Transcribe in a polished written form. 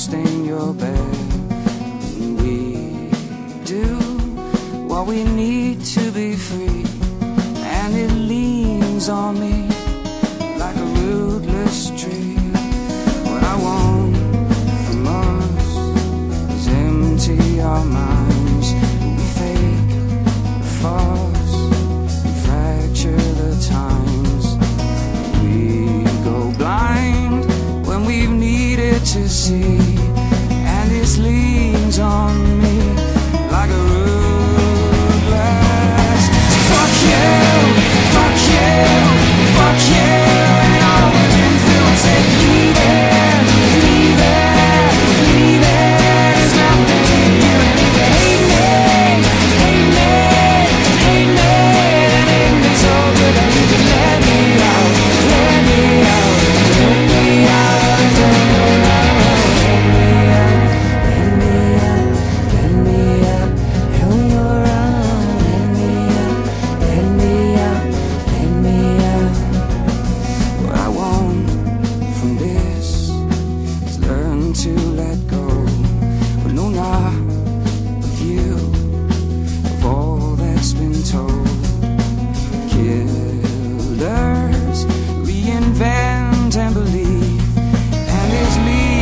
stain your bed. We do what we need to be free, and it leans on me like a rootless tree. What I want from us is empty our minds. We fake the farce, we fracture the times. We go blind when we've needed to see, and this leans on me like a rootless. Fuck you, fuck you, fuck you, and all the influences. Leave it, leave it, leave it. There's nothing you need to hate me, hate me, hate me. And hate me so good that you can let me out, let me out, let me out, let me out, let me out, let me out, let me out. Help me around, let me out, let me out, let me out. What I want from this is learn to let go, but no, not of you, of all that's been told. Killers reinvent and believe, and it's leaving